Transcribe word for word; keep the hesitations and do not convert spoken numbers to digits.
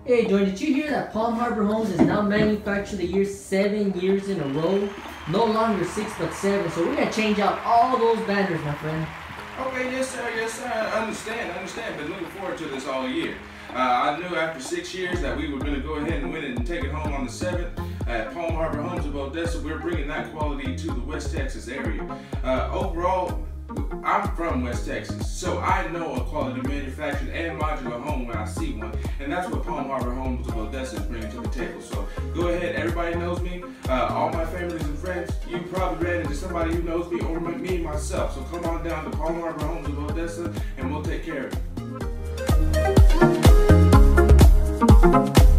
Hey, Joy, did you hear that Palm Harbor Homes is now manufactured the year seven years in a row? No longer six, but seven. So we're going to change out all those banners, my friend. Okay, yes, sir, yes, sir. I understand, I understand. Been looking forward to this all year. Uh, I knew after six years that we were going to go ahead and win it and take it home on the seventh. At Palm Harbor Homes of Odessa, we're bringing that quality to the West Texas area. Uh, overall, I'm from West Texas, so I know a quality manufactured and modular home when I see one, and that's what Palm Harbor Homes of Odessa is bringing to the table. So go ahead, everybody knows me, uh, all my families and friends. You probably ran into somebody who knows me, or me myself. So come on down to Palm Harbor Homes of Odessa, and we'll take care of you.